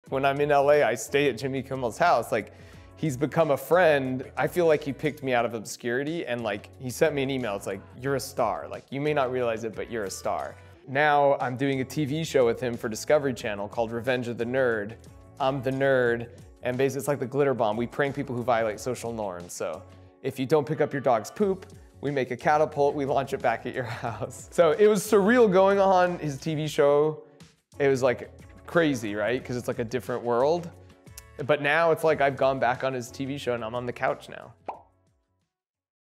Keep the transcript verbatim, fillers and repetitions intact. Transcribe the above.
When I'm in L A, I stay at Jimmy Kimmel's house. Like, he's become a friend. I feel like he picked me out of obscurity and like, he sent me an email. It's like, you're a star. Like, you may not realize it, but you're a star. Now I'm doing a T V show with him for Discovery Channel called Revenge of the Nerd. I'm the nerd, and basically it's like the glitter bomb. We prank people who violate social norms. So if you don't pick up your dog's poop, we make a catapult, we launch it back at your house. So it was surreal going on his T V show. It was like crazy, right? Because it's like a different world. But now it's like I've gone back on his T V show and I'm on the couch now.